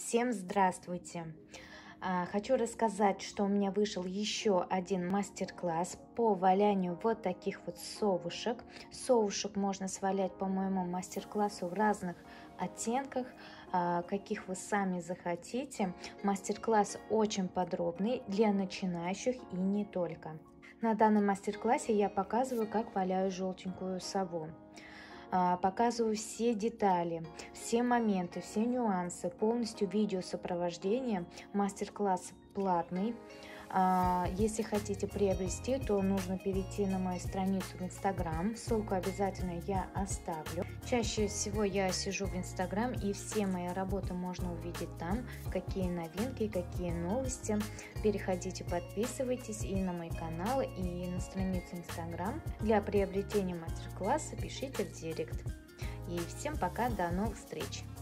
Всем здравствуйте! Хочу рассказать, что у меня вышел еще один мастер-класс по валянию вот таких вот совушек. Совушек можно свалять по моему мастер-классу в разных оттенках, каких вы сами захотите. Мастер-класс очень подробный для начинающих и не только. На данном мастер-классе я показываю, как валяю желтенькую сову. Показываю все детали, все моменты, все нюансы, полностью видеосопровождение. Мастер-класс платный. Если хотите приобрести, то нужно перейти на мою страницу в Инстаграм. Ссылку обязательно я оставлю. Чаще всего я сижу в Инстаграм, и все мои работы можно увидеть там. Какие новинки, какие новости. Переходите, подписывайтесь и на мой канал, и на страницу Инстаграм. Для приобретения мастер-класса пишите в директ. И всем пока, до новых встреч!